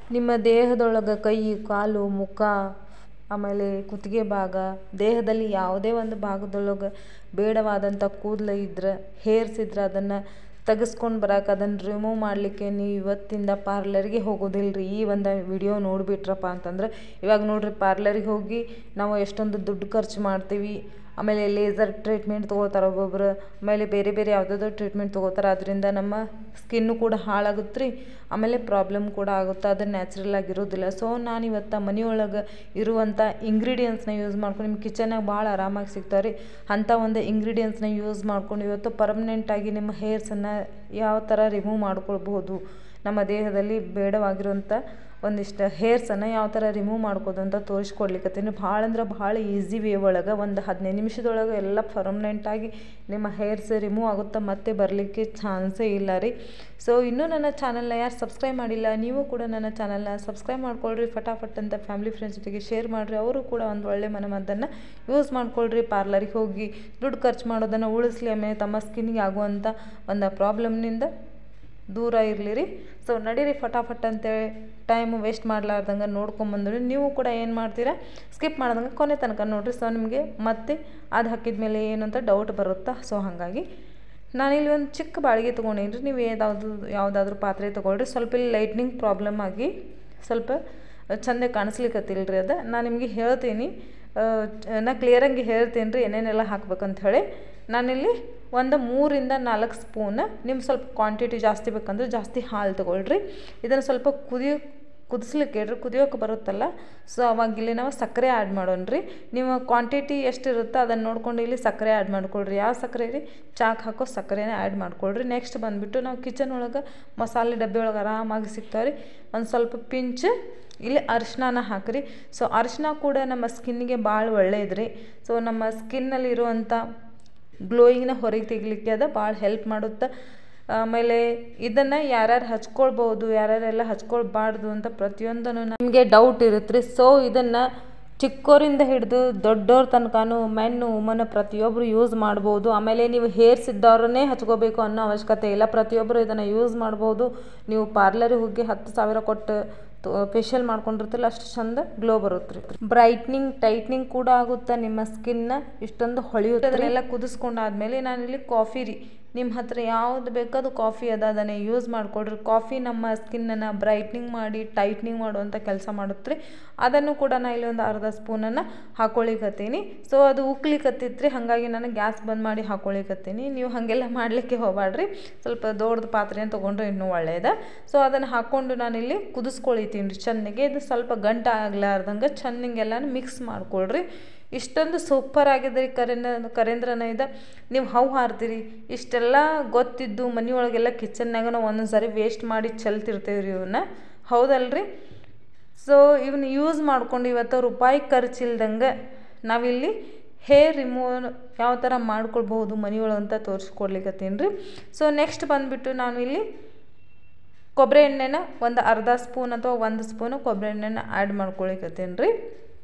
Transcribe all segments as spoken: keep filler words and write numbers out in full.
ನಿಮ್ಮ ದೇಹದೊಳಗೆ ಕೈ ಕಾಲು ಮುಖ ಆಮೇಲೆ ಕುತ್ತಿಗೆ ಭಾಗ ದೇಹದಲ್ಲಿ ಯಾವುದೇ ಒಂದು ಭಾಗದೊಳಗೆ ಬೇಡವಾದಂಥ ಕೂದಲು ಇದ್ರೆ ಹೇರ್ಸ್ ಇದ್ರೆ ಅದನ್ನು ತೆಗೆಸ್ಕೊಂಡು ಬರೋಕೆ ಅದನ್ನು ರಿಮೂವ್ ಮಾಡಲಿಕ್ಕೆ ನೀವು ಇವತ್ತಿಂದ ಪಾರ್ಲರ್ಗೆ ಹೋಗೋದಿಲ್ಲ ರೀ. ಈ ಒಂದು ವಿಡಿಯೋ ನೋಡಿಬಿಟ್ರಪ್ಪ ಅಂತಂದ್ರೆ ಇವಾಗ ನೋಡಿರಿ, ಪಾರ್ಲರಿಗೆ ಹೋಗಿ ನಾವು ಎಷ್ಟೊಂದು ದುಡ್ಡು ಖರ್ಚು ಮಾಡ್ತೀವಿ. ಆಮೇಲೆ ಲೇಸರ್ ಟ್ರೀಟ್ಮೆಂಟ್ ತೊಗೋತಾರೆ ಒಬ್ಬೊಬ್ರು, ಆಮೇಲೆ ಬೇರೆ ಬೇರೆ ಯಾವುದಾದ್ರು ಟ್ರೀಟ್ಮೆಂಟ್ ತೊಗೋತಾರೆ. ಅದರಿಂದ ನಮ್ಮ ಸ್ಕಿನ್ನು ಕೂಡ ಹಾಳಾಗುತ್ತೆ ರೀ, ಆಮೇಲೆ ಪ್ರಾಬ್ಲಮ್ ಕೂಡ ಆಗುತ್ತೆ. ಅದು ನ್ಯಾಚುರಲ್ ಆಗಿರೋದಿಲ್ಲ. ಸೊ ನಾನು ಇವತ್ತು ಮನೆಯೊಳಗೆ ಇರುವಂಥ ಇಂಗ್ರೀಡಿಯೆಂಟ್ಸ್ನ ಯೂಸ್ ಮಾಡ್ಕೊಂಡು ನಿಮ್ಮ ಕಿಚನ್ನಾಗ ಭಾಳ ಆರಾಮಾಗಿ ಸಿಗ್ತಾವೆ ರೀ. ಅಂಥ ಒಂದು ಇಂಗ್ರೀಡಿಯೆಂಟ್ಸ್ನ ಯೂಸ್ ಮಾಡ್ಕೊಂಡು ಇವತ್ತು ಪರ್ಮನೆಂಟಾಗಿ ನಿಮ್ಮ ಹೇರ್ಸನ್ನು ಯಾವ ಥರ ರಿಮೂವ್ ಮಾಡ್ಕೊಳ್ಬಹುದು, ನಮ್ಮ ದೇಹದಲ್ಲಿ ಬೇಡವಾಗಿರುವಂಥ ಒಂದಿಷ್ಟು ಹೇರ್ಸನ್ನು ಯಾವ ಥರ ರಿಮೂವ್ ಮಾಡ್ಕೋದು ಅಂತ ತೋರಿಸ್ಕೊಡ್ಲಿಕ್ಕತ್ತೀನಿ. ಭಾಳ ಅಂದ್ರೆ ಭಾಳ ಈಸಿ ವೇ ಒಳಗೆ ಒಂದು ಹದಿನೈದು ನಿಮಿಷದೊಳಗೆ ಎಲ್ಲ ಪರ್ಮನೆಂಟಾಗಿ ನಿಮ್ಮ ಹೇರ್ಸ್ ರಿಮೂವ್ ಆಗುತ್ತೆ, ಮತ್ತೆ ಬರಲಿಕ್ಕೆ ಚಾನ್ಸೇ ಇಲ್ಲ ರೀ. ಸೊ ಇನ್ನೂ ನನ್ನ ಚಾನಲ್ನ ಯಾರು ಸಬ್ಸ್ಕ್ರೈಬ್ ಮಾಡಿಲ್ಲ, ನೀವು ಕೂಡ ನನ್ನ ಚಾನಲ್ನ ಸಬ್ಸ್ಕ್ರೈಬ್ ಮಾಡ್ಕೊಳ್ರಿ. ಫಟಾಫಟ್ ಅಂತ ಫ್ಯಾಮಿಲಿ ಫ್ರೆಂಡ್ಸ್ ಜೊತೆಗೆ ಶೇರ್ ಮಾಡಿರಿ, ಅವರು ಕೂಡ ಒಂದು ಒಳ್ಳೆ ಮನೆಮದ್ದನ್ನು ಯೂಸ್ ಮಾಡ್ಕೊಳ್ರಿ. ಪಾರ್ಲರಿಗೆ ಹೋಗಿ ದುಡ್ಡು ಖರ್ಚು ಮಾಡೋದನ್ನು ಉಳಿಸ್ಲಿ, ಆಮೇಲೆ ತಮ್ಮ ಸ್ಕಿನ್ನಿಗೆ ಆಗುವಂಥ ಒಂದು ಪ್ರಾಬ್ಲಮ್ನಿಂದ ದೂರ ಇರಲಿ ರೀ. ಸೊ ನಡೀರಿ ಫಟಾಫಟ್ ಅಂತೇಳಿ ಟೈಮು ವೇಸ್ಟ್ ಮಾಡಲಾರ್ದಂಗೆ ನೋಡ್ಕೊಂಬಂದ್ರಿ. ನೀವು ಕೂಡ ಏನು ಮಾಡ್ತೀರಾ, ಸ್ಕಿಪ್ ಮಾಡ್ದಂಗೆ ಕೊನೆ ತನಕ ನೋಡಿರಿ. ಸೊ ನಿಮಗೆ ಮತ್ತೆ ಅದು ಹಾಕಿದ ಮೇಲೆ ಏನು ಅಂತ ಡೌಟ್ ಬರುತ್ತಾ. ಸೊ ಹಾಗಾಗಿ ನಾನಿಲ್ಲಿ ಒಂದು ಚಿಕ್ಕ ಬಾಳಿಗೆ ತೊಗೊಂಡೇನಿ. ನೀವು ಯಾವ್ದು ಯಾವುದಾದ್ರೂ ಪಾತ್ರೆ ತೊಗೊಳ್ರಿ. ಸ್ವಲ್ಪ ಇಲ್ಲಿ ಲೈಟ್ನಿಂಗ್ ಪ್ರಾಬ್ಲಮ್ ಆಗಿ ಸ್ವಲ್ಪ ಚೆಂದ ಕಾಣಿಸ್ಲಿಕ್ಕತ್ತಿಲ್ಲ ರೀ. ಅದು ನಾನು ನಿಮಗೆ ಹೇಳ್ತೀನಿ, ನಾ ಕ್ಲಿಯರಾಗಿ ಹೇಳ್ತೀನಿ ರೀ ಏನೇನೆಲ್ಲ ಹಾಕ್ಬೇಕಂತ ಹೇಳಿ. ನಾನಿಲ್ಲಿ ಒಂದು ಮೂರಿಂದ ನಾಲ್ಕು ಸ್ಪೂನ್, ನಿಮ್ಮ ಸ್ವಲ್ಪ ಕ್ವಾಂಟಿಟಿ ಜಾಸ್ತಿ ಬೇಕಂದ್ರೆ ಜಾಸ್ತಿ ಹಾಲು ತೊಗೊಳ್ರಿ. ಇದನ್ನು ಸ್ವಲ್ಪ ಕುದಿಯೋ ಕುದಿಸ್ಲಿಕ್ಕೆ ಇಡ್ರಿ, ಕುದಿಯೋಕೆ ಬರುತ್ತಲ್ಲ. ಸೊ ಅವಾಗ ಇಲ್ಲಿ ನಾವು ಸಕ್ಕರೆ ಆ್ಯಡ್ ಮಾಡೋಣ ರೀ. ನೀವು ಕ್ವಾಂಟಿಟಿ ಎಷ್ಟಿರುತ್ತೋ ಅದನ್ನು ನೋಡ್ಕೊಂಡು ಇಲ್ಲಿ ಸಕ್ಕರೆ ಆ್ಯಡ್ ಮಾಡ್ಕೊಳ್ರಿ. ಯಾವ ಸಕ್ಕರೆ ರೀ, ಚಾಕ್ ಹಾಕೋ ಸಕ್ಕರೆನ ಆ್ಯಡ್ ಮಾಡ್ಕೊಳ್ರಿ. ನೆಕ್ಸ್ಟ್ ಬಂದುಬಿಟ್ಟು ನಾವು ಕಿಚನ್ ಒಳಗೆ ಮಸಾಲೆ ಡಬ್ಬಿ ಒಳಗೆ ಆರಾಮಾಗಿ ಸಿಗ್ತಾವೆ ರೀ. ಒಂದು ಸ್ವಲ್ಪ ಪಿಂಚ್ ಇಲ್ಲಿ ಅರಿಶಿನ ಹಾಕಿರಿ. ಸೊ ಅರಿಶಿನ ಕೂಡ ನಮ್ಮ ಸ್ಕಿನ್ನಿಗೆ ಭಾಳ ಒಳ್ಳೆಯದ್ರಿ. ಸೊ ನಮ್ಮ ಸ್ಕಿನ್ನಲ್ಲಿ ಇರುವಂಥ ಗ್ಲೋಯಿಂಗ್ನ ಹೊರಗೆ ತೆಗಿಲಿಕ್ಕೆ ಅದು ಭಾಳ ಹೆಲ್ಪ್ ಮಾಡುತ್ತೆ. ಆಮೇಲೆ ಇದನ್ನು ಯಾರ್ಯಾರು ಹಚ್ಕೊಳ್ಬೋದು, ಯಾರ್ಯಾರೆಲ್ಲ ಹಚ್ಕೊಳ್ಬಾರ್ದು ಅಂತ ಪ್ರತಿಯೊಂದನ್ನು ನಿಮಗೆ ಡೌಟ್ ಇರುತ್ತೆ ರೀ. ಸೊ ಇದನ್ನು ಚಿಕ್ಕವರಿಂದ ಹಿಡಿದು ದೊಡ್ಡವ್ರ ತನಕನೂ ಮೆನ್ನು ವುಮನ್ ಪ್ರತಿಯೊಬ್ಬರು ಯೂಸ್ ಮಾಡ್ಬೋದು. ಆಮೇಲೆ ನೀವು ಹೇರ್ಸ್ ಇದ್ದವ್ರನ್ನೇ ಹಚ್ಕೋಬೇಕು ಅನ್ನೋ ಅವಶ್ಯಕತೆ ಇಲ್ಲ, ಪ್ರತಿಯೊಬ್ಬರು ಇದನ್ನು ಯೂಸ್ ಮಾಡ್ಬೋದು. ನೀವು ಪಾರ್ಲರಿಗೆ ಹೋಗಿ ಹತ್ತು ಸಾವಿರ ಕೊಟ್ಟು ಫೇಶಿಯಲ್ ಮಾಡ್ಕೊಂಡಿರ್ತಿಲ್ಲ, ಅಷ್ಟು ಚಂದ ಗ್ಲೋ ಬರುತ್ತೆ ರೀ. ಬ್ರೈಟ್ನಿಂಗ್ ಟೈಟ್ನಿಂಗ್ ಕೂಡ ಆಗುತ್ತೆ, ನಿಮ್ಮ ಸ್ಕಿನ್ನ ಇಷ್ಟೊಂದು ಹೊಳೆಯುತ್ತೆ. ಅದನ್ನೆಲ್ಲ ಕುದಿಸ್ಕೊಂಡಾದ್ಮೇಲೆ ನಾನಿಲ್ಲಿ ಕಾಫಿ ರೀ, ನಿಮ್ಮ ಹತ್ರ ಯಾವ್ದು ಬೇಕದು ಕಾಫಿ ಅದ ಅದನ್ನೇ ಯೂಸ್ ಮಾಡಿಕೊಡ್ರಿ. ಕಾಫಿ ನಮ್ಮ ಸ್ಕಿನ್ನನ್ನು ಬ್ರೈಟ್ನಿಂಗ್ ಮಾಡಿ ಟೈಟ್ನಿಂಗ್ ಮಾಡುವಂಥ ಕೆಲಸ ಮಾಡುತ್ತೆ ರೀ. ಅದನ್ನು ಕೂಡ ನಾನು ಇಲ್ಲಿ ಒಂದು ಅರ್ಧ ಸ್ಪೂನನ್ನು ಹಾಕ್ಕೊಳಿಕತ್ತೀನಿ. ಸೊ ಅದು ಉಕ್ಲಿಕತ್ತಿತ್ತು ರೀ, ಹಾಗಾಗಿ ನಾನು ಗ್ಯಾಸ್ ಬಂದ್ ಮಾಡಿ ಹಾಕ್ಕೊಳಿಕತ್ತೀನಿ. ನೀವು ಹಾಗೆಲ್ಲ ಮಾಡಲಿಕ್ಕೆ ಹೋಗಬೇಡ್ರಿ, ಸ್ವಲ್ಪ ದೊಡ್ಡದು ಪಾತ್ರೆಯನ್ನು ತೊಗೊಂಡ್ರೆ ಇನ್ನೂ ಒಳ್ಳೆಯದ. ಸೊ ಅದನ್ನು ಹಾಕ್ಕೊಂಡು ನಾನಿಲ್ಲಿ ಕುದಿಸ್ಕೊಳಿತೀನಿ ರೀ ಚೆನ್ನಾಗಿ. ಇದು ಸ್ವಲ್ಪ ಗಂಟು ಆಗ್ಲಾರ್ದಂಗೆ ಚೆನ್ನಾಗೆಲ್ಲನೂ ಮಿಕ್ಸ್ ಮಾಡ್ಕೊಳ್ರಿ. ಇಷ್ಟೊಂದು ಸೂಪರ್ ಆಗಿದೆ ರೀ ಕರೇಂದ್ರ ಕರೇಂದ್ರನ ಇದು. ನೀವು ಹವು ಹಾರ್ತೀರಿ, ಇಷ್ಟೆಲ್ಲ ಗೊತ್ತಿದ್ದು ಮನೆಯೊಳಗೆಲ್ಲ ಕಿಚನ್ನಾಗ ನಾವು ಒಂದೊಂದು ಸಾರಿ ವೇಸ್ಟ್ ಮಾಡಿ ಚೆಲ್ತಿರ್ತೀವಿ ರೀ ಇವನ್ನ, ಹೌದಲ್ರಿ. ಸೊ ಇವನ್ನ ಯೂಸ್ ಮಾಡ್ಕೊಂಡು ಇವತ್ತು ರೂಪಾಯಿ ಖರ್ಚಿಲ್ದಂಗೆ ನಾವಿಲ್ಲಿ ಹೇರ್ ರಿಮೂವ್ ಯಾವ ಥರ ಮಾಡ್ಕೊಳ್ಬಹುದು ಮನೆಯೊಳಗೆ ಅಂತ ತೋರಿಸ್ಕೊಡ್ಲಿಕ್ಕತ್ತೀನಿ ರೀ. ಸೊ ನೆಕ್ಸ್ಟ್ ಬಂದುಬಿಟ್ಟು ನಾನು ಇಲ್ಲಿ ಕೊಬ್ಬರಿ ಎಣ್ಣೆನ ಒಂದು ಅರ್ಧ ಸ್ಪೂನ್ ಅಥವಾ ಒಂದು ಸ್ಪೂನು ಕೊಬ್ಬರಿ ಎಣ್ಣೆನ ಆ್ಯಡ್ ಮಾಡ್ಕೊಳಿಕತ್ತೀನಿ ರೀ.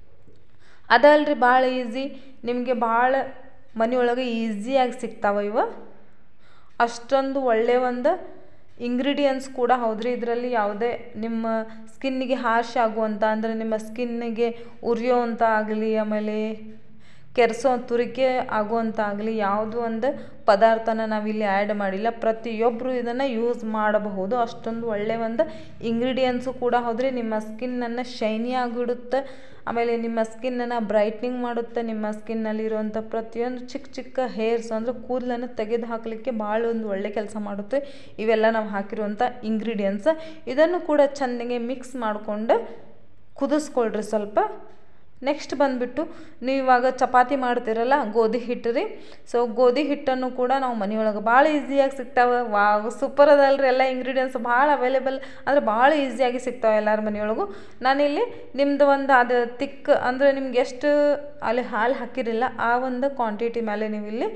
ಅದಲ್ರಿ ಭಾಳ ಈಸಿ, ನಿಮಗೆ ಭಾಳ ಮನೆಯೊಳಗೆ ಈಸಿಯಾಗಿ ಸಿಗ್ತಾವೆ ಇವ. ಅಷ್ಟೊಂದು ಒಳ್ಳೆಯ ಒಂದು ಇಂಗ್ರೀಡಿಯೆಂಟ್ಸ್ ಕೂಡ ಹೌದ್ರಿ. ಇದರಲ್ಲಿ ಯಾವುದೇ ನಿಮ್ಮ ಸ್ಕಿನ್ನಿಗೆ ಹಾರ್ಶ್ ಆಗುವಂಥ ಅಂದರೆ ನಿಮ್ಮ ಸ್ಕಿನ್ನಿಗೆ ಉರಿಯೋವಂಥ ಆಗಲಿ, ಆಮೇಲೆ ಕೆರೆಸೋ ತುರಿಕೆ ಆಗುವಂಥ ಆಗಲಿ ಯಾವುದೋ ಒಂದು ಪದಾರ್ಥನ ನಾವಿಲ್ಲಿ ಆ್ಯಡ್ ಮಾಡಿಲ್ಲ. ಪ್ರತಿಯೊಬ್ಬರು ಇದನ್ನು ಯೂಸ್ ಮಾಡಬಹುದು. ಅಷ್ಟೊಂದು ಒಳ್ಳೆಯ ಒಂದು ಇಂಗ್ರೀಡಿಯೆಂಟ್ಸು ಕೂಡ ಹೌದ್ರಿ. ನಿಮ್ಮ ಸ್ಕಿನ್ನನ್ನು ಶೈನಿ ಆಗಿಡುತ್ತೆ, ಆಮೇಲೆ ನಿಮ್ಮ ಸ್ಕಿನ್ನನ್ನು ಬ್ರೈಟ್ನಿಂಗ್ ಮಾಡುತ್ತೆ. ನಿಮ್ಮ ಸ್ಕಿನ್ನಲ್ಲಿರುವಂಥ ಪ್ರತಿಯೊಂದು ಚಿಕ್ಕ ಚಿಕ್ಕ ಹೇರ್ಸ್ ಅಂದರೆ ಕೂದಲನ್ನು ತೆಗೆದು ಹಾಕಲಿಕ್ಕೆ ಭಾಳ ಒಂದು ಒಳ್ಳೆ ಕೆಲಸ ಮಾಡುತ್ತೆ ಇವೆಲ್ಲ ನಾವು ಹಾಕಿರುವಂಥ ಇಂಗ್ರೀಡಿಯೆಂಟ್ಸ್. ಇದನ್ನು ಕೂಡ ಚೆನ್ನಾಗಿ ಮಿಕ್ಸ್ ಮಾಡಿಕೊಂಡು ಕುದಿಸ್ಕೊಳ್ರಿ ಸ್ವಲ್ಪ. ನೆಕ್ಸ್ಟ್ ಬಂದುಬಿಟ್ಟು ನೀವು ಇವಾಗ ಚಪಾತಿ ಮಾಡ್ತಿರಲ್ಲ ಗೋಧಿ ಹಿಟ್ಟು ರೀ. ಸೊ ಗೋಧಿ ಹಿಟ್ಟನ್ನು ಕೂಡ ನಾವು ಮನೆಯೊಳಗೆ ಭಾಳ ಈಸಿಯಾಗಿ ಸಿಗ್ತಾವೆ. ವಾವ್ ಸೂಪರ್ ಅದಲ್ರಿ, ಎಲ್ಲ ಇಂಗ್ರೀಡಿಯೆಂಟ್ಸ್ ಭಾಳ ಅವೈಲೇಬಲ್ ಅಂದರೆ ಭಾಳ ಈಸಿಯಾಗಿ ಸಿಗ್ತಾವೆ ಎಲ್ಲರ ಮನೆಯೊಳಗೂ. ನಾನಿಲ್ಲಿ ನಿಮ್ಮದು ಒಂದು ಅದು ತಿಕ್ ಅಂದರೆ ನಿಮ್ಗೆ ಎಷ್ಟು ಅಲ್ಲಿ ಹಾಲು ಹಾಕಿರಿಲ್ಲ ಆ ಒಂದು ಕ್ವಾಂಟಿಟಿ ಮೇಲೆ ನೀವು ಇಲ್ಲಿ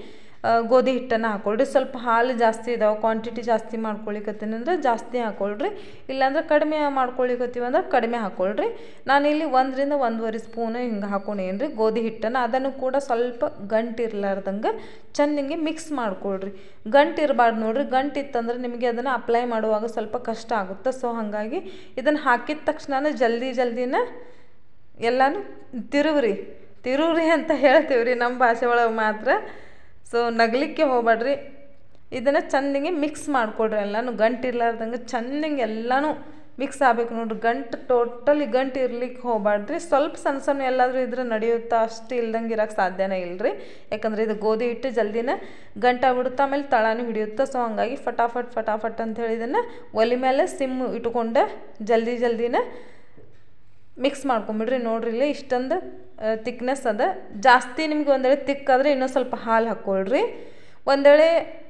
ಗೋಧಿ ಹಿಟ್ಟನ್ನು ಹಾಕ್ಕೊಳ್ರಿ. ಸ್ವಲ್ಪ ಹಾಲು ಜಾಸ್ತಿ ಇದಾವೆ, ಕ್ವಾಂಟಿಟಿ ಜಾಸ್ತಿ ಮಾಡ್ಕೊಳಿಕತ್ತೀನಿ ಅಂದರೆ ಜಾಸ್ತಿ ಹಾಕ್ಕೊಳ್ರಿ, ಇಲ್ಲಾಂದ್ರೆ ಕಡಿಮೆ ಮಾಡ್ಕೊಳಿಕತ್ತೀವಿ ಅಂದ್ರೆ ಕಡಿಮೆ ಹಾಕ್ಕೊಳ್ರಿ. ನಾನಿಲ್ಲಿ ಒಂದರಿಂದ ಒಂದೂವರೆ ಸ್ಪೂನು ಹಿಂಗೆ ಹಾಕ್ಕೊಂಡೇನಿ ರೀ ಗೋಧಿ ಹಿಟ್ಟನ್ನು. ಅದನ್ನು ಕೂಡ ಸ್ವಲ್ಪ ಗಂಟು ಇರ್ಲಾರ್ದಂಗೆ ಚೆನ್ನಾಗಿ ಮಿಕ್ಸ್ ಮಾಡ್ಕೊಳ್ರಿ. ಗಂಟು ಇರಬಾರ್ದು ನೋಡಿರಿ, ಗಂಟು ಇತ್ತಂದ್ರೆ ನಿಮಗೆ ಅದನ್ನು ಅಪ್ಲೈ ಮಾಡುವಾಗ ಸ್ವಲ್ಪ ಕಷ್ಟ ಆಗುತ್ತೆ. ಸೊ ಹಾಗಾಗಿ ಇದನ್ನು ಹಾಕಿದ ತಕ್ಷಣ ಜಲ್ದಿ ಜಲ್ದಿನ ಎಲ್ಲನೂ ತಿರುವ್ರಿ ತಿರುವ್ರಿ ಅಂತ ಹೇಳ್ತೀವಿ ರೀ ನಮ್ಮ ಭಾಷೆ ಒಳಗೆ ಮಾತ್ರ. ಸೊ ನಗಲಿಕ್ಕೆ ಹೋಗ್ಬೇಡ್ರಿ, ಇದನ್ನು ಚೆನ್ನಾಗಿ ಮಿಕ್ಸ್ ಮಾಡಿಕೊಡ್ರಿ. ಎಲ್ಲನೂ ಗಂಟು ಇರ್ಲಾರ್ದಂಗೆ ಚೆನ್ನಾಗಿ ಎಲ್ಲನೂ ಮಿಕ್ಸ್ ಆಗಬೇಕು ನೋಡ್ರಿ. ಗಂಟು ಟೋಟಲಿ ಗಂಟು ಇರ್ಲಿಕ್ಕೆ ಹೋಗ್ಬಾರ್ದ್ರಿ. ಸ್ವಲ್ಪ ಸಣ್ಣ ಸಣ್ಣ ಎಲ್ಲಾದರೂ ಇದ್ರೆ ನಡೆಯುತ್ತಾ, ಅಷ್ಟು ಇಲ್ದಂಗೆ ಇರೋಕ್ಕೆ ಸಾಧ್ಯನೇ ಇಲ್ಲರಿ. ಯಾಕಂದರೆ ಇದು ಗೋಧಿ ಹಿಟ್ಟು ಜಲ್ದಿನ ಗಂಟಾಗ್ಬಿಡುತ್ತೆ, ಆಮೇಲೆ ತಳನೂ ಹಿಡಿಯುತ್ತೆ. ಸೊ ಹಾಗಾಗಿ ಫಟಾಫಟ್ ಫಟಾಫಟ್ ಅಂಥೇಳಿ ಇದನ್ನು ಒಲೆ ಮೇಲೆ ಸಿಮ್ ಇಟ್ಕೊಂಡು ಜಲ್ದಿ ಜಲ್ದಿನ ಮಿಕ್ಸ್ ಮಾಡ್ಕೊಂಬಿಡ್ರಿ. ನೋಡ್ರಿ ಇಲ್ಲಿ ಇಷ್ಟೊಂದು ತಿಕ್ನೆಸ್ ಅದ. ಜಾಸ್ತಿ ನಿಮ್ಗೆ ಒಂದೇಳೆ ತಿಕ್ಕಾದರೆ ಇನ್ನೂ ಸ್ವಲ್ಪ ಹಾಲು ಹಾಕ್ಕೊಳ್ರಿ. ಒಂದೇಳೆ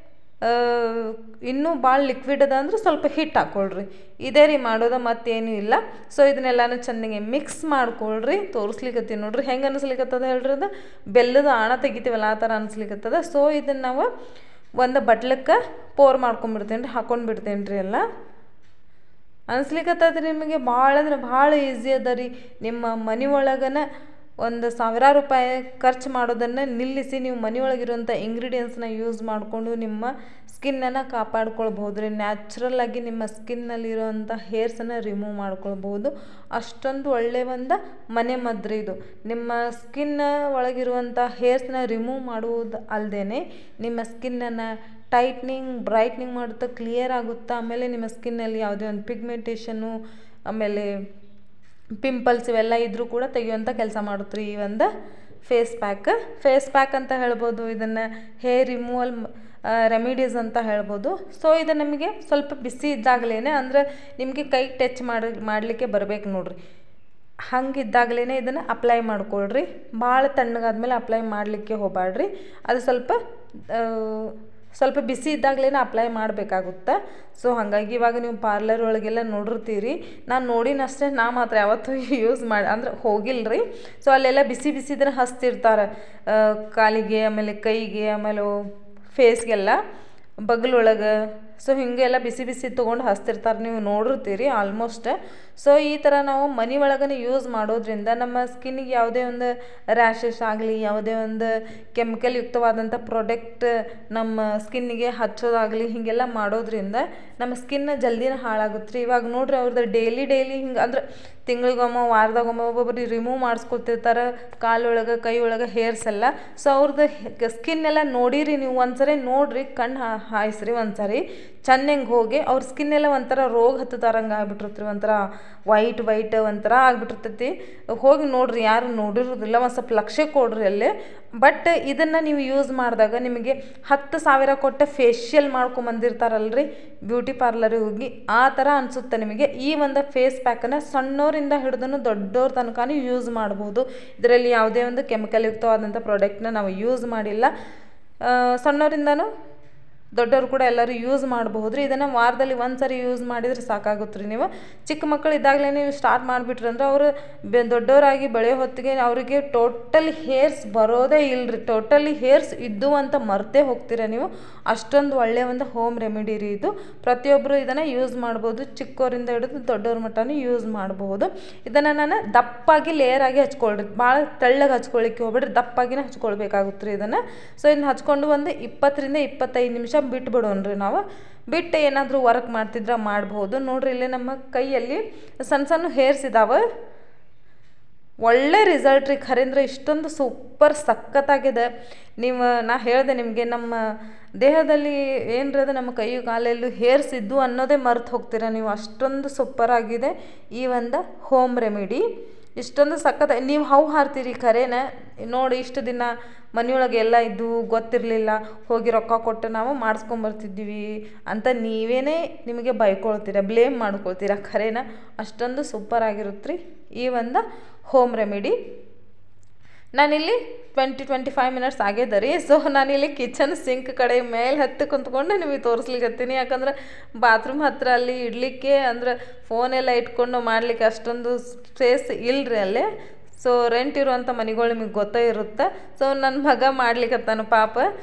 ಇನ್ನೂ ಭಾಳ ಲಿಕ್ವಿಡ್ ಅದ ಅಂದ್ರೆ ಸ್ವಲ್ಪ ಹಿಟ್ಟು ಹಾಕ್ಕೊಳ್ರಿ. ಇದೇ ರೀ ಮಾಡೋದು, ಮತ್ತೇನೂ ಇಲ್ಲ. ಸೊ ಇದನ್ನೆಲ್ಲನೂ ಚೆನ್ನಾಗಿ ಮಿಕ್ಸ್ ಮಾಡ್ಕೊಳ್ರಿ. ತೋರಿಸ್ಲಿಕ್ಕತ್ತೀನಿ ನೋಡ್ರಿ ಹೆಂಗೆ ಅನಿಸ್ಲಿಕ್ಕತ್ತದ ಹೇಳ್ರಿ. ಅದು ಬೆಲ್ಲದ ಆಣ ತೆಗಿತೀವಲ್ಲ ಆ ಥರ ಅನಿಸ್ಲಿಕ್ಕತ್ತದ. ಸೊ ಇದನ್ನು ನಾವು ಒಂದು ಬಟ್ಲಕ್ಕೆ ಪೋರ್ ಮಾಡ್ಕೊಂಡ್ಬಿಡ್ತೇನೆ ರೀ, ಹಾಕ್ಕೊಂಡು ಬಿಡ್ತೇನೆ ರೀ ಎಲ್ಲ. ಅನಿಸ್ಲಿಕ್ಕತ್ತದ ನಿಮಗೆ ಭಾಳ ಅಂದ್ರೆ ಭಾಳ ಈಸಿ ಅದ ರೀ. ನಿಮ್ಮ ಮನೆ ಒಳಗನ ಒಂದು ಸಾವಿರಾರು ರೂಪಾಯಿ ಖರ್ಚು ಮಾಡೋದನ್ನು ನಿಲ್ಲಿಸಿ ನೀವು ಮನೆಯೊಳಗಿರುವಂಥ ಇಂಗ್ರೀಡಿಯೆಂಟ್ಸ್ನ ಯೂಸ್ ಮಾಡಿಕೊಂಡು ನಿಮ್ಮ ಸ್ಕಿನ್ನನ್ನು ಕಾಪಾಡ್ಕೊಳ್ಬೋದು ರೀ. ನ್ಯಾಚುರಲ್ಲಾಗಿ ನಿಮ್ಮ ಸ್ಕಿನ್ನಲ್ಲಿರುವಂಥ ಹೇರ್ಸನ್ನು ರಿಮೂವ್ ಮಾಡ್ಕೊಳ್ಬೋದು. ಅಷ್ಟೊಂದು ಒಳ್ಳೆಯ ಒಂದು ಮನೆ ಮದ್ದು ಇದು. ನಿಮ್ಮ ಸ್ಕಿನ್ನ ಒಳಗಿರುವಂಥ ಹೇರ್ಸ್ನ ರಿಮೂವ್ ಮಾಡುವುದು ಅಲ್ಲದೆ ನಿಮ್ಮ ಸ್ಕಿನ್ನನ್ನು ಟೈಟ್ನಿಂಗ್ ಬ್ರೈಟ್ನಿಂಗ್ ಮಾಡುತ್ತಾ, ಕ್ಲಿಯರ್ ಆಗುತ್ತಾ. ಆಮೇಲೆ ನಿಮ್ಮ ಸ್ಕಿನ್ನಲ್ಲಿ ಯಾವುದೇ ಒಂದು ಪಿಗ್ಮೆಂಟೇಷನ್ನು ಆಮೇಲೆ ಪಿಂಪಲ್ಸ್ ಇವೆಲ್ಲ ಇದ್ದರೂ ಕೂಡ ತೆಗೆಯುವಂಥ ಕೆಲಸ ಮಾಡುತ್ತೆ ರೀ ಈ ಒಂದು ಫೇಸ್ ಪ್ಯಾಕ್. ಫೇಸ್ ಪ್ಯಾಕ್ ಅಂತ ಹೇಳ್ಬೋದು ಇದನ್ನು, ಹೇರ್ ರಿಮೂವಲ್ ರೆಮಿಡೀಸ್ ಅಂತ ಹೇಳ್ಬೋದು. ಸೊ ಇದು ನಮಗೆ ಸ್ವಲ್ಪ ಬಿಸಿ ಇದ್ದಾಗಲೇ ಅಂದರೆ ನಿಮಗೆ ಕೈ ಟಚ್ ಮಾಡಿ ಮಾಡಲಿಕ್ಕೆ ಬರಬೇಕು ನೋಡಿರಿ, ಹಂಗಿದ್ದಾಗಲೇ ಇದನ್ನು ಅಪ್ಲೈ ಮಾಡ್ಕೊಳ್ರಿ. ಭಾಳ ತಣ್ಣಗಾದ್ಮೇಲೆ ಅಪ್ಲೈ ಮಾಡಲಿಕ್ಕೆ ಹೋಗಬೇಡ್ರಿ. ಅದು ಸ್ವಲ್ಪ ಸ್ವಲ್ಪ ಬಿಸಿ ಇದ್ದಾಗಲೇ ಅಪ್ಲೈ ಮಾಡಬೇಕಾಗುತ್ತೆ. ಸೊ ಹಾಗಾಗಿ ಇವಾಗ ನೀವು ಪಾರ್ಲರ್ ಒಳಗೆಲ್ಲ ನೋಡಿರ್ತೀರಿ, ನಾನು ನೋಡಿನಷ್ಟೇ, ನಾ ಮಾತ್ರ ಯಾವತ್ತೂ ಯೂಸ್ ಮಾಡಿ ಅಂದ್ರೆ ಹೋಗಿಲ್ಲ ರೀ. ಸೊ ಅಲ್ಲೆಲ್ಲ ಬಿಸಿ ಬಿಸಿದನ್ನ ಹಚ್ತಿರ್ತಾರೆ ಕಾಲಿಗೆ, ಆಮೇಲೆ ಕೈಗೆ, ಆಮೇಲೆ ಫೇಸ್ಗೆಲ್ಲ ಬಗಲೊಳಗೆ. ಸೊ ಹೀಗೆಲ್ಲ ಬಿಸಿ ಬಿಸಿ ತೊಗೊಂಡು ಹಚ್ತಿರ್ತಾರೆ, ನೀವು ನೋಡಿರ್ತೀರಿ ಆಲ್ಮೋಸ್ಟ್. ಸೊ ಈ ಥರ ನಾವು ಮನೆ ಒಳಗನೆ ಯೂಸ್ ಮಾಡೋದ್ರಿಂದ ನಮ್ಮ ಸ್ಕಿನ್ನಿಗೆ ಯಾವುದೇ ಒಂದು ರ್ಯಾಷಸ್ ಆಗಲಿ, ಯಾವುದೇ ಒಂದು ಕೆಮಿಕಲ್ ಯುಕ್ತವಾದಂಥ ಪ್ರಾಡಕ್ಟ್ ನಮ್ಮ ಸ್ಕಿನ್ನಿಗೆ ಹಚ್ಚೋದಾಗಲಿ ಹೀಗೆಲ್ಲ ಮಾಡೋದ್ರಿಂದ ನಮ್ಮ ಸ್ಕಿನ್ನ ಜಲ್ದಿನ ಹಾಳಾಗುತ್ತೆ ರೀ. ಇವಾಗ ನೋಡ್ರಿ ಅವ್ರದ್ದು ಡೈಲಿ ಡೈಲಿ ಹಿಂಗೆ ಅಂದ್ರೆ ತಿಂಗಳಿಗೊಮ್ಮೆ ವಾರದಾಗೊಮ್ಮೆ ಒಬ್ಬೊಬ್ಬರು ರಿಮೂವ್ ಮಾಡಿಸ್ಕೊತಿರ್ತಾರೆ ಕಾಲೊಳಗೆ ಕೈ ಒಳಗೆ ಹೇರ್ಸ್ ಎಲ್ಲ. ಸೊ ಅವ್ರದ್ದು ಸ್ಕಿನ್ ಎಲ್ಲ ನೋಡಿರಿ ನೀವು, ಒಂದ್ಸರಿ ನೋಡಿರಿ, ಕಣ್ಣು ಹಾಯಿಸ್ರಿ ಒಂದ್ಸರಿ ಚೆನ್ನಾಗಿ ಹೋಗಿ. ಅವ್ರ ಸ್ಕಿನ್ ಎಲ್ಲ ಒಂಥರ ರೋಗ ಹತ್ತತಾರಂಗೆ ಆಗ್ಬಿಟ್ಟಿರ್ತೀರಿ, ಒಂಥರ ವೈಟ್ ವೈಟ್ ಒಂಥರ ಆಗ್ಬಿಟ್ಟಿರ್ತೈತಿ. ಹೋಗಿ ನೋಡಿರಿ, ಯಾರು ನೋಡಿರೋದಿಲ್ಲ, ಒಂದು ಸ್ವಲ್ಪ ಲಕ್ಷ್ಯ ಕೊಡ್ರಿ ಅಲ್ಲೇ. ಬಟ್ ಇದನ್ನು ನೀವು ಯೂಸ್ ಮಾಡಿದಾಗ ನಿಮಗೆ ಹತ್ತು ಸಾವಿರ ಕೊಟ್ಟ ಫೇಶಿಯಲ್ ಮಾಡ್ಕೊಂಬಂದಿರ್ತಾರಲ್ರಿ ಬ್ಯೂಟಿ ಪಾರ್ಲರಿಗೆ ಹೋಗಿ, ಆ ಥರ ಅನಿಸುತ್ತೆ ನಿಮಗೆ. ಈ ಒಂದು ಫೇಸ್ ಪ್ಯಾಕನ್ನು ಸಣ್ಣವರಿಂದ ಹಿಡಿದು ದೊಡ್ಡವ್ರ ತನಕ ಯೂಸ್ ಮಾಡ್ಬೋದು. ಇದರಲ್ಲಿ ಯಾವುದೇ ಒಂದು ಕೆಮಿಕಲ್ ಯುಕ್ತವಾದಂಥ ಪ್ರಾಡಕ್ಟ್ನ ನಾವು ಯೂಸ್ ಮಾಡಿಲ್ಲ. ಸಣ್ಣವರಿಂದನೂ ದೊಡ್ಡವರು ಕೂಡ ಎಲ್ಲರೂ ಯೂಸ್ ಮಾಡಬಹುದು ರೀ. ಇದನ್ನು ವಾರದಲ್ಲಿ ಒಂದು ಸರಿ ಯೂಸ್ ಮಾಡಿದರೆ ಸಾಕಾಗುತ್ತೆ ರೀ. ನೀವು ಚಿಕ್ಕ ಮಕ್ಕಳು ಇದ್ದಾಗಲೇ ನೀವು ಸ್ಟಾರ್ಟ್ ಮಾಡಿಬಿಟ್ರಿ ಅಂದ್ರೆ ಅವರು ಬೆ ದೊಡ್ಡವರಾಗಿ ಬೆಳೆಯೋ ಹೊತ್ತಿಗೆ ಅವರಿಗೆ ಟೋಟಲಿ ಹೇರ್ಸ್ ಬರೋದೇ ಇಲ್ಲರಿ. ಟೋಟಲಿ ಹೇರ್ಸ್ ಇದ್ದು ಅಂತ ಮರ್ತೇ ಹೋಗ್ತೀರ ನೀವು. ಅಷ್ಟೊಂದು ಒಳ್ಳೆಯ ಒಂದು ಹೋಮ್ ರೆಮಿಡಿ ರೀ ಇದು. ಪ್ರತಿಯೊಬ್ಬರು ಇದನ್ನು ಯೂಸ್ ಮಾಡ್ಬೋದು, ಚಿಕ್ಕವರಿಂದ ಹಿಡಿದು ದೊಡ್ಡವ್ರ ಮಟ್ಟನೂ ಯೂಸ್ ಮಾಡಬಹುದು. ಇದನ್ನು ನಾನು ದಪ್ಪಾಗಿ ಲೇಯರಾಗಿ ಹಚ್ಕೊಳ್ರಿ, ಭಾಳ ತೆಳ್ಳಗೆ ಹಚ್ಕೊಳ್ಳಿಕ್ಕೆ ಹೋಗ್ಬೇಡ್ರಿ, ದಪ್ಪಾಗಿನೇ ಹಚ್ಕೊಳ್ಬೇಕಾಗುತ್ತೆ ರೀ ಇದನ್ನು. ಸೊ ಇದನ್ನ ಹಚ್ಕೊಂಡು ಒಂದು ಇಪ್ಪತ್ತರಿಂದ ಇಪ್ಪತ್ತೈದು ನಿಮಿಷ ಬಿಟ್ಬಿಡೋಣ್ರಿ. ನಾವು ಬಿಟ್ಟು ಏನಾದರೂ ವರ್ಕ್ ಮಾಡ್ತಿದ್ರೆ ಮಾಡ್ಬೋದು. ನೋಡ್ರಿ ಇಲ್ಲಿ ನಮ್ಮ ಕೈಯಲ್ಲಿ ಸಣ್ಣ ಸಣ್ಣ ಹೇರ್ಸ್ ಇದಾವೆ. ಒಳ್ಳೆ ರಿಸಲ್ಟ್ ರೀ, ಖರೇಂದ್ರ ಇಷ್ಟೊಂದು ಸೂಪರ್ ಸಖತ್ತಾಗಿದೆ. ನೀವು ನಾ ಹೇಳಿದೆ ನಿಮಗೆ, ನಮ್ಮ ದೇಹದಲ್ಲಿ ಏನರದ ನಮ್ಮ ಕೈ ಕಾಲಲ್ಲೂ ಹೇರ್ಸ್ ಇದ್ದು ಅನ್ನೋದೇ ಮರ್ತು ಹೋಗ್ತೀರ ನೀವು, ಅಷ್ಟೊಂದು ಸೂಪರ್ ಆಗಿದೆ ಈ ಒಂದು ಹೋಮ್ ರೆಮಿಡಿ. ಇಷ್ಟೊಂದು ಸಖತ್ ನೀವು ಹೌ ಹಾರ್ತೀರಿ ಖರೇನ. ನೋಡಿ ಇಷ್ಟು ದಿನ ಮನೆಯೊಳಗೆ ಎಲ್ಲ ಇದ್ದು ಗೊತ್ತಿರಲಿಲ್ಲ, ಹೋಗಿ ರೊಕ್ಕ ಕೊಟ್ಟು ನಾವು ಮಾಡಿಸ್ಕೊಂಬರ್ತಿದ್ದೀವಿ ಅಂತ ನೀವೇನೇ ನಿಮಗೆ ಬೈಕೊಳ್ತೀರ, ಬ್ಲೇಮ್ ಮಾಡ್ಕೊಳ್ತೀರ. ಖರೇನ ಅಷ್ಟೊಂದು ಸೂಪರ್ ಆಗಿರುತ್ತೆ ರೀ ಈ ಒಂದು ಹೋಮ್ ರೆಮಿಡಿ. ನಾನಿಲ್ಲಿ ಟ್ವೆಂಟಿ ಟ್ವೆಂಟಿ ಫೈವ್ ಮಿನಿಟ್ಸ್ ಆಗ್ಯದ ರೀ. ಸೊ ನಾನಿಲ್ಲಿ ಕಿಚನ್ ಸಿಂಕ್ ಕಡೆ ಮೇಲೆ ಹತ್ತಿ ಕುಂತ್ಕೊಂಡು ನಿಮಗೆ ತೋರಿಸ್ಲಿಕ್ಕತ್ತೀನಿ. ಯಾಕಂದ್ರೆ ಬಾತ್ರೂಮ್ ಹತ್ತಿರ ಅಲ್ಲಿ ಇಡಲಿಕ್ಕೆ ಅಂದ್ರೆ ಫೋನೆಲ್ಲ ಇಟ್ಕೊಂಡು ಮಾಡಲಿಕ್ಕೆ ಅಷ್ಟೊಂದು ಸ್ಪೇಸ್ ಇಲ್ಲರಿ ಅಲ್ಲೇ. ಸೊ ರೆಂಟ್ ಇರುವಂಥ ಮನೆಗಳು ನಿಮಗೆ ಗೊತ್ತೇ ಇರುತ್ತೆ. ಸೊ ನನ್ನ ಮಗ ಮಾಡ್ಲಿಕ್ಕತ್ತಾನು ಪಾಪ.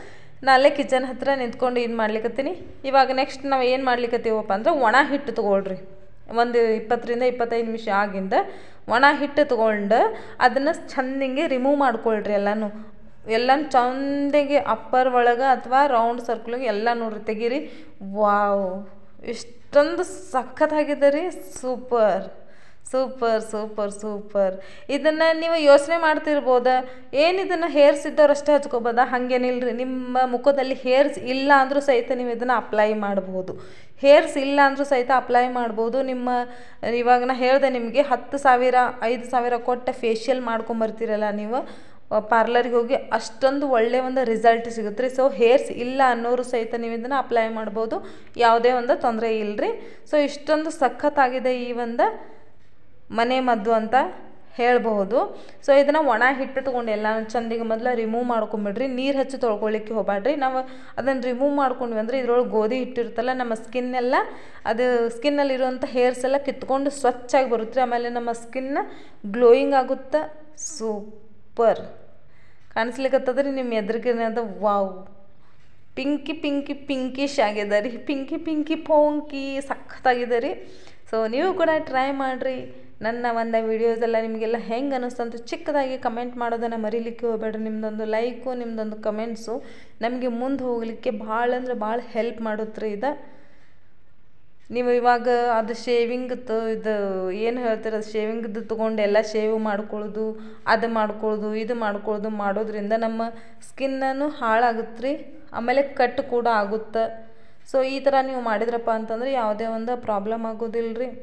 ನಾಳೆ ಕಿಚನ್ ಹತ್ರ ನಿಂತ್ಕೊಂಡು ಇದು ಮಾಡ್ಲಿಕ್ಕತ್ತೀನಿ. ಇವಾಗ ನೆಕ್ಸ್ಟ್ ನಾವು ಏನು ಮಾಡ್ಲಿಕ್ಕತ್ತೀವಪ್ಪ ಅಂದ್ರೆ ಒಣ ಹಿಟ್ಟು ತೊಗೊಳ್ರಿ. ಒಂದು ಇಪ್ಪತ್ತರಿಂದ ಇಪ್ಪತ್ತೈದು ನಿಮಿಷ ಆಗಿಂದ ಒಣ ಹಿಟ್ಟು ತೊಗೊಂಡು ಅದನ್ನು ಚಂದಿಂಗೆ ರಿಮೂವ್ ಮಾಡ್ಕೊಳ್ರಿ. ಎಲ್ಲನೂ ಎಲ್ಲನೂ ಚಂದಿಗೆ ಅಪ್ಪರ್ ಒಳಗೆ ಅಥವಾ ರೌಂಡ್ ಸರ್ಕಲ್ಗೆ ಎಲ್ಲ ನೋಡ್ರಿ ತೆಗೀರಿ. ವಾವ್, ಇಷ್ಟೊಂದು ಸಖತ್ತಾಗಿದೆ ರೀ. Super super super super. ಇದನ್ನು ನೀವು ಯೋಚನೆ ಮಾಡ್ತಿರ್ಬೋದ, ಏನು ಇದನ್ನು ಹೇರ್ಸ್ ಇದ್ದವ್ರು ಅಷ್ಟೇ ಹಚ್ಕೋಬೋದಾ? ಹಾಗೇನಿಲ್ರಿ. ನಿಮ್ಮ ಮುಖದಲ್ಲಿ ಹೇರ್ಸ್ ಇಲ್ಲ ಅಂದರೂ ಸಹಿತ ನೀವು ಇದನ್ನು ಅಪ್ಲೈ ಮಾಡ್ಬೋದು. ಹೇರ್ಸ್ ಇಲ್ಲ ಅಂದರೂ ಸಹಿತ ಅಪ್ಲೈ ಮಾಡ್ಬೋದು. ನಿಮ್ಮ ಇವಾಗ ನಾ ಹೇಳಿದೆ ನಿಮಗೆ ಹತ್ತು ಸಾವಿರ ಐದು ಸಾವಿರ ಕೊಟ್ಟು ಫೇಶಿಯಲ್ ಮಾಡ್ಕೊಂಬರ್ತೀರಲ್ಲ ನೀವು ಪಾರ್ಲರ್ಗೆ ಹೋಗಿ, ಅಷ್ಟೊಂದು ಒಳ್ಳೆಯ ಒಂದು ರಿಸಲ್ಟ್ ಸಿಗುತ್ತೆ ರೀ. ಸೊ ಹೇರ್ಸ್ ಇಲ್ಲ ಅನ್ನೋರು ಸಹಿತ ನೀವು ಇದನ್ನು ಅಪ್ಲೈ ಮಾಡ್ಬೋದು, ಯಾವುದೇ ಒಂದು ತೊಂದರೆ ಇಲ್ಲರಿ. ಸೊ ಇಷ್ಟೊಂದು ಸಖತ್ತಾಗಿದೆ ಈ ಒಂದು ಮನೆ ಮದ್ದು ಅಂತ ಹೇಳಬಹುದು. ಸೊ ಇದನ್ನು ಒಣ ಹಿಟ್ಟು ತೊಗೊಂಡು ಎಲ್ಲ ಚಂದಿಗೆ ಮೊದಲು ರಿಮೂವ್ ಮಾಡ್ಕೊಂಬಿಡ್ರಿ. ನೀರು ಹಚ್ಚಿ ತೊಳ್ಕೊಳ್ಳಿಕ್ಕೆ ಹೋಗ್ಬೇಡ್ರಿ. ನಾವು ಅದನ್ನು ರಿಮೂವ್ ಮಾಡ್ಕೊಂಡ್ವಿ ಅಂದರೆ ಇದ್ರೊಳಗೆ ಗೋಧಿ ಹಿಟ್ಟಿರುತ್ತಲ್ಲ, ನಮ್ಮ ಸ್ಕಿನ್ನೆಲ್ಲ ಅದು ಸ್ಕಿನ್ನಲ್ಲಿರುವಂಥ ಹೇರ್ಸ್ ಎಲ್ಲ ಕಿತ್ಕೊಂಡು ಸ್ವಚ್ಛಾಗಿ ಬರುತ್ತೆ. ಆಮೇಲೆ ನಮ್ಮ ಸ್ಕಿನ್ನ ಗ್ಲೋಯಿಂಗ್ ಆಗುತ್ತೆ. ಸೂಪರ್ ಕಾಣಿಸ್ಲಿಕ್ಕತ್ತದ್ರಿ ನಿಮ್ಮ ಎದುರಿಗೆ ಅದು. ವಾವ್, ಪಿಂಕಿ ಪಿಂಕಿ ಪಿಂಕಿಶ್ ಆಗಿದೆ ರೀ. ಪಿಂಕಿ ಪಿಂಕಿ ಪೋಂಕಿ ಸಖತ್ತಾಗಿದೆ ರೀ. ಸೊ ನೀವು ಕೂಡ ಟ್ರೈ ಮಾಡಿರಿ. ನನ್ನ ಒಂದು ವೀಡಿಯೋಸ್ ಎಲ್ಲ ನಿಮಗೆಲ್ಲ ಹೆಂಗೆ ಅನ್ನಿಸ್ತಂತ ಚಿಕ್ಕದಾಗಿ ಕಮೆಂಟ್ ಮಾಡೋದನ್ನು ಮರೀಲಿಕ್ಕೆ ಹೋಗಬೇಡ್ರಿ. ನಿಮ್ಮದೊಂದು ಲೈಕು ನಿಮ್ಮದೊಂದು ಕಮೆಂಟ್ಸು ನಮಗೆ ಮುಂದೆ ಹೋಗಲಿಕ್ಕೆ ಭಾಳ ಅಂದ್ರೆ ಭಾಳ ಹೆಲ್ಪ್ ಮಾಡುತ್ತೆ ರೀ. ಇದು ನೀವು ಇವಾಗ ಅದು ಶೇವಿಂಗ್ದು ಇದು ಏನು ಹೇಳ್ತೀರ, ಅದು ಶೇವಿಂಗ್ದು ತೊಗೊಂಡು ಎಲ್ಲ ಶೇವ್ ಮಾಡ್ಕೊಳ್ಳೋದು, ಅದು ಮಾಡ್ಕೊಳ್ಳೋದು, ಇದು ಮಾಡ್ಕೊಳ್ಳೋದು ಮಾಡೋದ್ರಿಂದ ನಮ್ಮ ಸ್ಕಿನ್ನೂ ಹಾಳಾಗುತ್ತೆ ರೀ. ಆಮೇಲೆ ಕಟ್ ಕೂಡ ಆಗುತ್ತೆ. ಸೊ ಈ ಥರ ನೀವು ಮಾಡಿದ್ರಪ್ಪ ಅಂತಂದರೆ ಯಾವುದೇ ಒಂದು ಪ್ರಾಬ್ಲಮ್ ಆಗೋದಿಲ್ಲ ರೀ.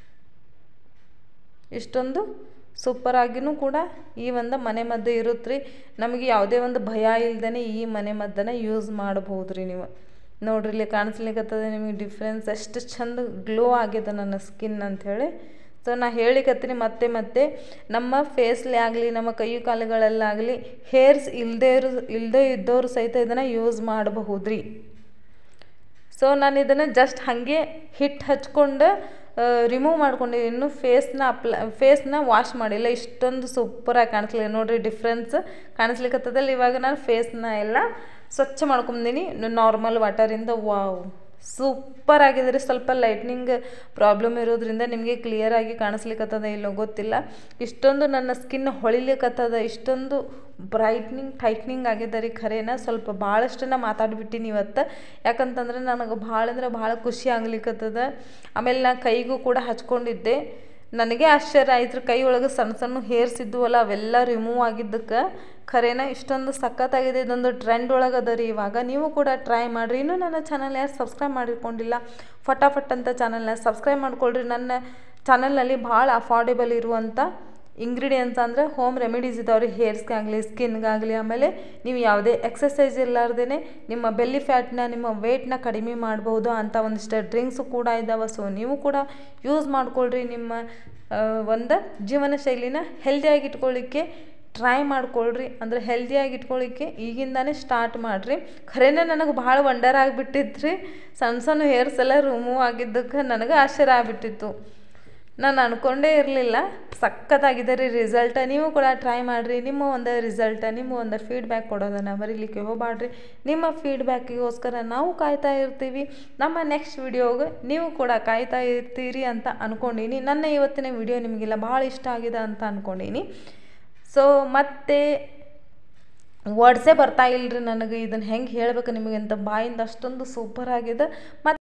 ಇಷ್ಟೊಂದು ಸೂಪರಾಗಿಯೂ ಕೂಡ ಈ ಒಂದು ಮನೆ ಮದ್ದು ಇರುತ್ತೆ ರೀ. ನಮಗೆ ಯಾವುದೇ ಒಂದು ಭಯ ಇಲ್ಲದೇ ಈ ಮನೆ ಮದ್ದನ್ನು ಯೂಸ್ ಮಾಡ್ಬೋದು ರೀ. ನೀವು ನೋಡ್ರಿ ಇಲ್ಲಿ ಕಾಣಿಸ್ಲಿಕ್ಕತ್ತದೆ ನಿಮಗೆ ಡಿಫ್ರೆನ್ಸ್ ಎಷ್ಟು ಚಂದ ಗ್ಲೋ ಆಗಿದೆ ನನ್ನ ಸ್ಕಿನ್ ಅಂಥೇಳಿ. ಸೊ ನಾ ಹೇಳಿಕತ್ತೀನಿ ಮತ್ತೆ ಮತ್ತೆ ನಮ್ಮ ಫೇಸ್ಲಿ ಆಗಲಿ ನಮ್ಮ ಕೈ ಕಾಲುಗಳಲ್ಲಾಗಲಿ ಹೇರ್ಸ್ ಇಲ್ಲದೇ ಇರೋ ಇಲ್ಲದೇ ಇದ್ದವರು ಸಹಿತ ಇದನ್ನು ಯೂಸ್ ಮಾಡಬಹುದು ರೀ. ಸೊ ನಾನು ಇದನ್ನು ಜಸ್ಟ್ ಹಾಗೆ ಹಿಟ್ಟು ಹಚ್ಕೊಂಡು ರಿಮೂವ್ ಮಾಡ್ಕೊಂಡು ಇನ್ನೂ ಫೇಸ್ನ ಅಪ್ಲೈ ಫೇಸ್ನ ವಾಶ್ ಮಾಡಿಲ್ಲ. ಇಷ್ಟೊಂದು ಸೂಪರಾಗಿ ಕಾಣಿಸ್ಲಿಲ್ಲ ನೋಡಿರಿ, ಡಿಫ್ರೆನ್ಸ್ ಕಾಣಿಸ್ಲಿಕ್ಕತ್ತದಲ್ಲಿ. ಇವಾಗ ನಾನು ಫೇಸ್ನ ಎಲ್ಲ ಸ್ವಚ್ಛ ಮಾಡ್ಕೊಂಬಂದಿನಿ ನಾರ್ಮಲ್ ವಾಟರಿಂದ. ವಾವ್, ಸೂಪರ್ ಆಗಿದೆ ರೀ. ಸ್ವಲ್ಪ ಲೈಟ್ನಿಂಗ್ ಪ್ರಾಬ್ಲಮ್ ಇರೋದ್ರಿಂದ ನಿಮಗೆ ಕ್ಲಿಯರಾಗಿ ಕಾಣಿಸ್ಲಿಕ್ಕತ್ತದ ಇಲ್ಲೋ ಗೊತ್ತಿಲ್ಲ. ಇಷ್ಟೊಂದು ನನ್ನ ಸ್ಕಿನ್ ಹೊಳಿಲಿಕ್ಕತ್ತದ, ಇಷ್ಟೊಂದು ಬ್ರೈಟ್ನಿಂಗ್ ಟೈಟ್ನಿಂಗ್ ಆಗಿದೆ ರೀ. ಖರೇನ ಸ್ವಲ್ಪ ಭಾಳಷ್ಟನ್ನ ಮಾತಾಡ್ಬಿಟ್ಟಿನಿ ಇವತ್ತು. ಯಾಕಂತಂದ್ರೆ ನನಗೆ ಭಾಳ ಅಂದ್ರೆ ಭಾಳ ಖುಷಿ ಆಗ್ಲಿಕ್ಕತ್ತದ. ಆಮೇಲೆ ನಾ ಕೈಗೂ ಕೂಡ ಹಚ್ಕೊಂಡಿದ್ದೆ. ನನಗೆ ಆಶ್ಚರ್ಯ ಆಯ್ತು, ಕೈ ಒಳಗೆ ಸಣ್ಣ ಸಣ್ಣ ಹೇರ್ಸ್ ಇದ್ವಲ್ಲ ಅವೆಲ್ಲ ರಿಮೂವ್ ಆಗಿದ್ದಕ್ಕೆ. ಖರೇನ ಇಷ್ಟೊಂದು ಸಖತ್ತಾಗಿದೆ. ಇದೊಂದು ಟ್ರೆಂಡ್ ಒಳಗೆ ಅದ ರೀ ಇವಾಗ. ನೀವು ಕೂಡ ಟ್ರೈ ಮಾಡಿರಿ. ಇನ್ನೂ ನನ್ನ ಚಾನಲ್ ಯಾರು ಸಬ್ಸ್ಕ್ರೈಬ್ ಮಾಡಿಕೊಂಡಿಲ್ಲ ಫಟಾಫಟ್ ಅಂತ ಚಾನಲ್ನ ಸಬ್ಸ್ಕ್ರೈಬ್ ಮಾಡ್ಕೊಳ್ರಿ. ನನ್ನ ಚಾನಲ್ನಲ್ಲಿ ಭಾಳ ಅಫೋರ್ಡೆಬಲ್ ಇರುವಂಥ ಇಂಗ್ರೀಡಿಯೆಂಟ್ಸ್ ಅಂದರೆ ಹೋಮ್ ರೆಮಿಡೀಸ್ ಇದಾವ್ರಿ. ಹೇರ್ಸ್ಗಾಗಲಿ ಸ್ಕಿನ್ಗಾಗಲಿ. ಆಮೇಲೆ ನೀವು ಯಾವುದೇ ಎಕ್ಸಸೈಸ್ ಇರಲಾರ್ದೇ ನಿಮ್ಮ ಬೆಲ್ಲಿ ಫ್ಯಾಟ್ನ ನಿಮ್ಮ ವೆಯ್ಟ್ನ ಕಡಿಮೆ ಮಾಡ್ಬೋದು ಅಂತ ಒಂದಿಷ್ಟು ಡ್ರಿಂಕ್ಸು ಕೂಡ ಇದ್ದಾವೆ. ಸೊ ನೀವು ಕೂಡ ಯೂಸ್ ಮಾಡ್ಕೊಳ್ರಿ. ನಿಮ್ಮ ಒಂದು ಜೀವನ ಶೈಲಿನ ಹೆಲ್ದಿಯಾಗಿ ಇಟ್ಕೊಳ್ಳಿಕ್ಕೆ ಟ್ರೈ ಮಾಡ್ಕೊಳ್ರಿ. ಅಂದರೆ ಹೆಲ್ದಿಯಾಗಿ ಇಟ್ಕೊಳ್ಳಿಕ್ಕೆ ಈಗಿಂದಾನೇ ಸ್ಟಾರ್ಟ್ ಮಾಡಿರಿ. ಖರೇನೆ ನನಗೆ ಭಾಳ ವಂಡರ್ ಆಗಿಬಿಟ್ಟಿತ್ತು ರೀ. ಸಣ್ಣ ಸಣ್ಣ ಹೇರ್ಸ್ ಎಲ್ಲ ರಿಮೂವ್ ಆಗಿದ್ದಕ್ಕೆ ನನಗೆ ಆಶ್ಚರ್ಯ ಆಗಿಬಿಟ್ಟಿತ್ತು. ನಾನು ಅಂದ್ಕೊಂಡೇ ಇರಲಿಲ್ಲ. ಸಖತ್ತಾಗಿದೆ ರೀ ರಿಸಲ್ಟ. ನೀವು ಕೂಡ ಟ್ರೈ ಮಾಡಿರಿ. ನಿಮ್ಮ ಒಂದು ರಿಸಲ್ಟ ನಿಮ್ಮ ಒಂದು ಫೀಡ್ಬ್ಯಾಕ್ ಕೊಡೋದನ್ನು ಮರೀಲಿಕ್ಕೆ ಹೋಗಬೇಡ್ರಿ. ನಿಮ್ಮ ಫೀಡ್ಬ್ಯಾಕಿಗೋಸ್ಕರ ನಾವು ಕಾಯ್ತಾ ಇರ್ತೀವಿ. ನಮ್ಮ ನೆಕ್ಸ್ಟ್ ವಿಡಿಯೋಗೆ ನೀವು ಕೂಡ ಕಾಯ್ತಾ ಇರ್ತೀರಿ ಅಂತ ಅಂದ್ಕೊಂಡೀನಿ. ನನ್ನ ಇವತ್ತಿನ ವಿಡಿಯೋ ನಿಮಗೆಲ್ಲ ಭಾಳ ಇಷ್ಟ ಆಗಿದೆ ಅಂತ ಅಂದ್ಕೊಂಡೀನಿ. ಸೊ ಮತ್ತೆ ವರ್ಡ್ಸೇ ಬರ್ತಾ ಇಲ್ಲರಿ ನನಗೆ ಇದನ್ನು ಹೆಂಗೆ ಹೇಳಬೇಕು ನಿಮಗೆ ಅಂತ. ಬಾಯಿಂದ ಅಷ್ಟೊಂದು ಸೂಪರ್ ಆಗಿದೆ. ಮತ್ತು